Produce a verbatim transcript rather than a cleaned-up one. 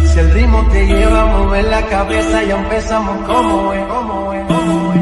Si el ritmo te lleva a mover la cabeza, ya empezamos como es, como es, como es.